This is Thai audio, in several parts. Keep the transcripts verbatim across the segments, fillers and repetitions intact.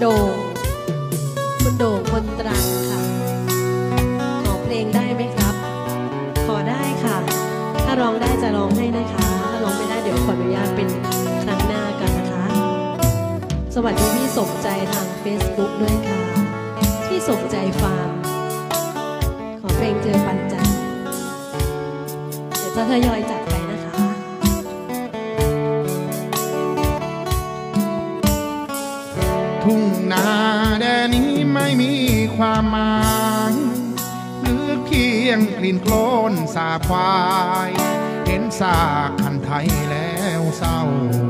โด่งคุณโด่งคนตรังค่ะขอเพลงได้ไหมครับขอได้ค่ะถ้าร้องได้จะร้องให้นะคะถ้าร้องไม่ได้เดี๋ยวขออนุญาตเป็นครั้งหน้ากันนะคะสวัสดีพี่สมใจทาง Facebook ด้วยค่ะที่สมใจฟาร์มขอเพลงเจอปันจันเดี๋ยวจะทยอยจัดไปนะคะทุ่งนาแดนนี้ไม่มีความหมายหรือเพียงกลิ่นโคลนสาควายเห็นซากคันไทยแล้วเศร้า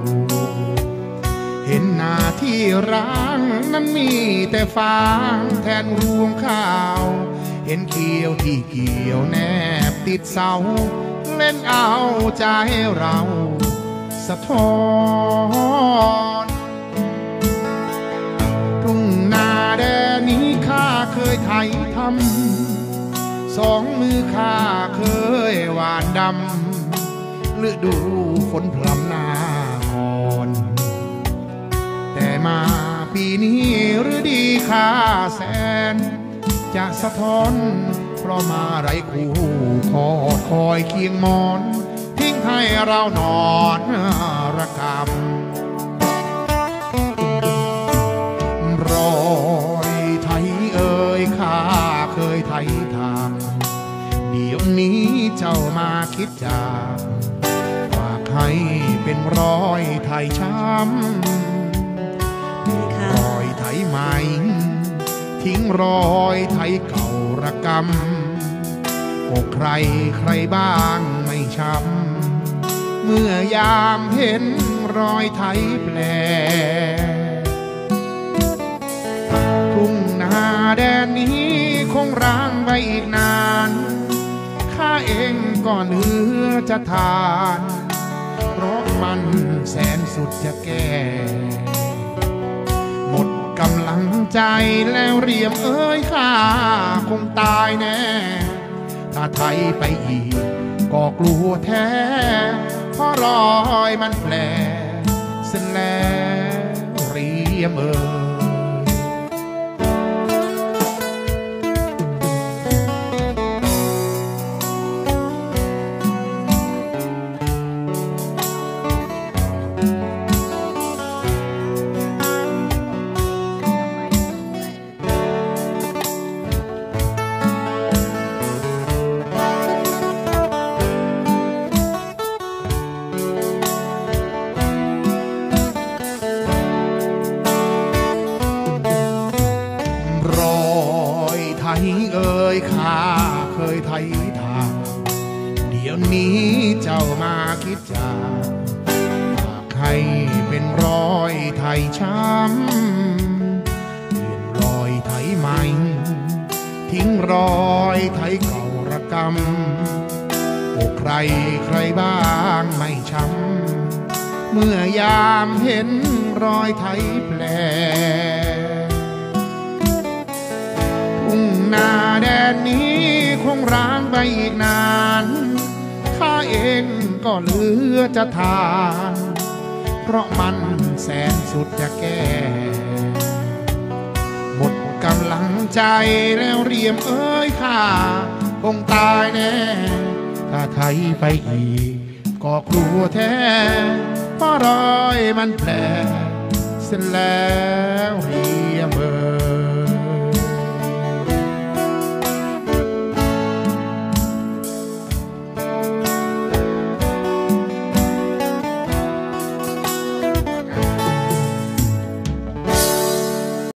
เห็นนาที่ร้างนั้นมีแต่ฟางแทนรวงข้าวเห็นเขียวที่เกี่ยวแนบติดเสาเล่นเอาใจเราสะท้อนทุ่งนาแดนนี้ข้าเคยไถทำสองมือข้าเคยหวานดำฤดูฝนพรำหน้าอ่อนแต่มาปีนี้ฤดีข้าแสนจะสะท้อนเพราะมาไร้คู่คอคอยเคียงมอนทิ้งให้เรานอนระกำรอยไทยเอ่ยข้าเคยไทยทางเดี๋ยวนี้เจ้ามาคิดจากฝากให้เป็นรอยไทยช้ำรอยไทยใหม่ทิ้งรอยไทยเก่าระกำอกใครใครบ้างไม่ช้ำเมื่อยามเห็นรอยไทยแปลทุ่งนาแดนนี้คงร้างไปอีกนานข้าเองก็เหลือจะทานเพราะมันแสนสุดจะแก่หมดกำลังใจแล้วเรียมเอ้ยข้าคงตายแน่ถ้าไทยไปอีกก็กลัวแท้เพราะรอยมันแผลเส้นแล้วเรียมเอ้ยเอ่ยข้าเคยไทยทางเดี๋ยวนี้เจ้ามาคิดจากฝากให้เป็นรอยไทยช้ำเปลี่ยนรอยไทยใหม่ทิ้งรอยไทยเก่าระกำอกใครใครบ้างไม่ช้ำเมื่อยามเห็นรอยไทยแปลทุ่งนาแดนนี้คงร้างไปอีกนานข้าเองก็เหลือจะทานเพราะมันแสนสุดจะแก่หมดกำลังใจแล้วเรียมเอ้ยข้าคงตายแน่ถ้าไทยไปอีกก็กลัวแท้เพราะรอยมันแผลเส้นแล้วเรี